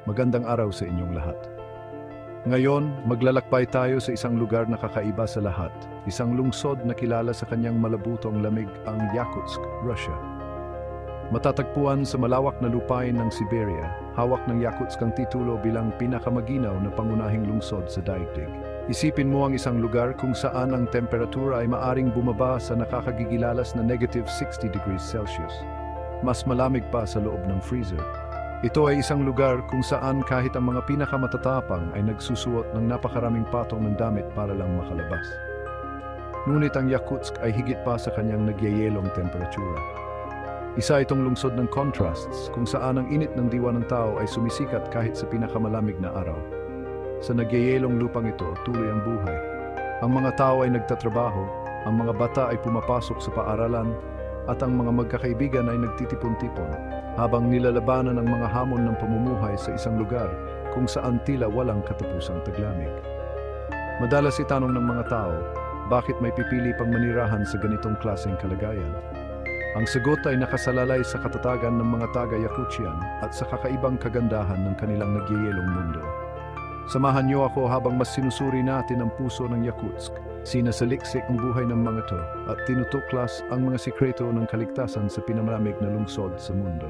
Magandang araw sa inyong lahat. Ngayon, maglalakbay tayo sa isang lugar na kakaiba sa lahat. Isang lungsod na kilala sa kanyang malabutong lamig, ang Yakutsk, Russia. Matatagpuan sa malawak na lupain ng Siberia, hawak ng Yakutsk ang titulo bilang pinakamaginaw na pangunahing lungsod sa daigdig. Isipin mo ang isang lugar kung saan ang temperatura ay maaring bumaba sa nakakagigilalas na -60 degrees Celsius. Mas malamig pa sa loob ng freezer. Ito ay isang lugar kung saan kahit ang mga pinakamatatapang ay nagsusuot ng napakaraming patong ng damit para lang makalabas. Ngunit ang Yakutsk ay higit pa sa kanyang nagyayelong temperatura. Isa itong lungsod ng contrasts kung saan ang init ng diwa ng tao ay sumisikat kahit sa pinakamalamig na araw. Sa nagyayelong lupang ito, tuloy ang buhay. Ang mga tao ay nagtatrabaho, ang mga bata ay pumapasok sa paaralan, at ang mga magkakaibigan ay nagtitipon-tipon habang nilalabanan ang mga hamon ng pamumuhay sa isang lugar kung saan tila walang katapusang taglamig. Madalas itanong ng mga tao, bakit may pipili pang manirahan sa ganitong klaseng kalagayan? Ang sagot ay nakasalalay sa katatagan ng mga taga-Yakutian at sa kakaibang kagandahan ng kanilang nagyayelong mundo. Samahan niyo ako habang mas sinusuri natin ang puso ng Yakutsk, sinasaliksik ang buhay ng mga to at tinutuklas ang mga sikreto ng kaligtasan sa pinamalamig na lungsod sa mundo.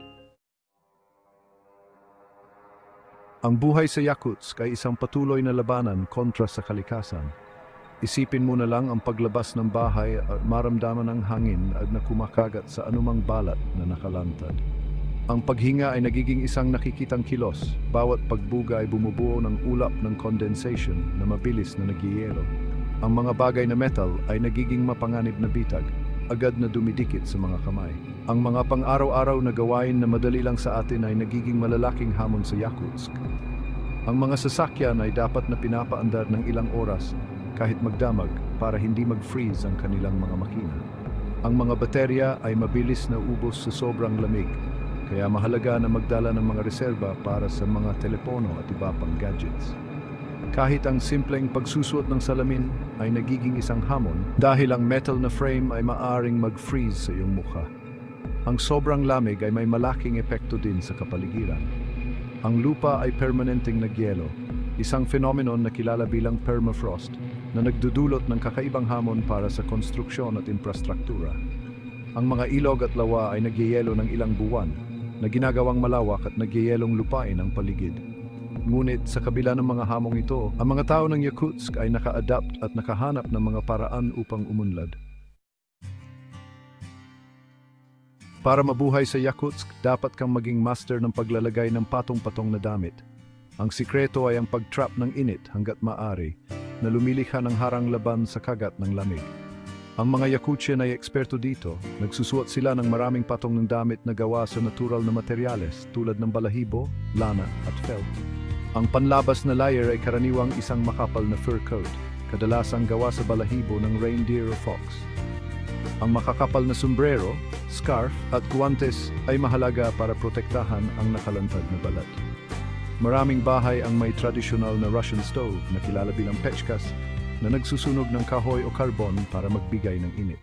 Ang buhay sa Yakutsk ay isang patuloy na labanan kontra sa kalikasan. Isipin mo na lang ang paglabas ng bahay at maramdaman ang hangin at na kumakagat sa anumang balat na nakalantad. Ang paghinga ay nagiging isang nakikitang kilos, bawat pagbuga ay bumubuo ng ulap ng condensation na mabilis na nagyayelo. Ang mga bagay na metal ay nagiging mapanganib na bitag, agad na dumidikit sa mga kamay. Ang mga pang-araw-araw na gawain na madali lang sa atin ay nagiging malalaking hamon sa Yakutsk. Ang mga sasakyan ay dapat na pinapaandar ng ilang oras kahit magdamag para hindi mag-freeze ang kanilang mga makina. Ang mga baterya ay mabilis na ubos sa sobrang lamig, kaya mahalaga na magdala ng mga reserba para sa mga telepono at iba pang gadgets. Kahit ang simpleng pagsusuot ng salamin ay nagiging isang hamon dahil ang metal na frame ay maaring mag-freeze sa iyong mukha. Ang sobrang lamig ay may malaking epekto din sa kapaligiran. Ang lupa ay permanenteng nagyelo, isang phenomenon na kilala bilang permafrost na nagdudulot ng kakaibang hamon para sa konstruksyon at infrastruktura. Ang mga ilog at lawa ay nagyayelo ng ilang buwan na ginagawang malawak at nagyayelong lupain ang paligid. Ngunit sa kabila ng mga hamong ito, ang mga tao ng Yakutsk ay naka-adapt at nakahanap ng mga paraan upang umunlad. Para mabuhay sa Yakutsk, dapat kang maging master ng paglalagay ng patong-patong na damit. Ang sikreto ay ang pag-trap ng init hanggat maaari, na lumilikha ng harang laban sa kagat ng lamig. Ang mga Yakutian ay eksperto dito. Nagsusuot sila ng maraming patong ng damit na gawa sa natural na materyales tulad ng balahibo, lana at felt. Ang panlabas na layer ay karaniwang isang makapal na fur coat, kadalasang gawa sa balahibo ng reindeer o fox. Ang makakapal na sombrero, scarf at guwantes ay mahalaga para protektahan ang nakalantad na balat. Maraming bahay ang may tradisyonal na Russian stove na kilala bilang pechkas na nagsusunog ng kahoy o karbon para magbigay ng init.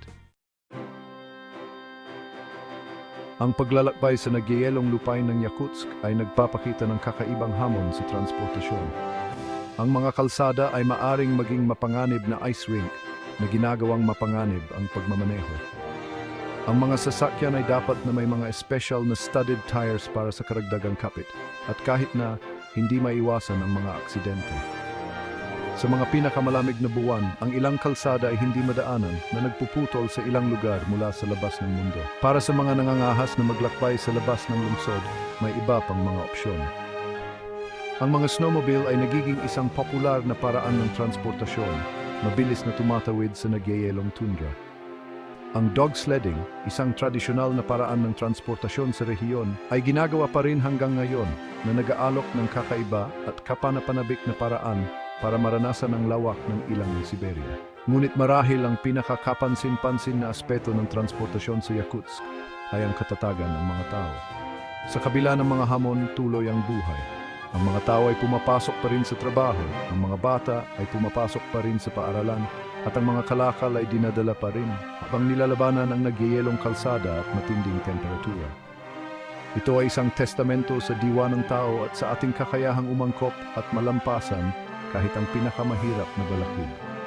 Ang paglalakbay sa nagyayelong lupain ng Yakutsk ay nagpapakita ng kakaibang hamon sa transportasyon. Ang mga kalsada ay maaring maging mapanganib na ice rink na ginagawang mapanganib ang pagmamaneho. Ang mga sasakyan ay dapat na may mga special na studded tires para sa karagdagang kapit at kahit na hindi maiwasan ang mga aksidente. Sa mga pinakamalamig na buwan, ang ilang kalsada ay hindi madaanan na nagpuputol sa ilang lugar mula sa labas ng mundo. Para sa mga nangangahas na maglakbay sa labas ng lungsod, may iba pang mga opsyon. Ang mga snowmobile ay nagiging isang popular na paraan ng transportasyon, mabilis na tumatawid sa nagyayelong tundra. Ang dog sledding, isang tradisyonal na paraan ng transportasyon sa rehiyon, ay ginagawa pa rin hanggang ngayon na nag-aalok ng kakaiba at kapanapanabik na paraan para maranasan ang lawak ng ilang ng Siberia. Ngunit marahil ang pinakakapansin-pansin na aspeto ng transportasyon sa Yakutsk ay ang katatagan ng mga tao. Sa kabila ng mga hamon, tuloy ang buhay. Ang mga tao ay pumapasok pa rin sa trabaho, ang mga bata ay pumapasok pa rin sa paaralan, at ang mga kalakal ay dinadala pa rin habang nilalabanan ang nagyayelong kalsada at matinding temperatura. Ito ay isang testamento sa diwa ng tao at sa ating kakayahang umangkop at malampasan kahit ang pinakamahirap na balakid.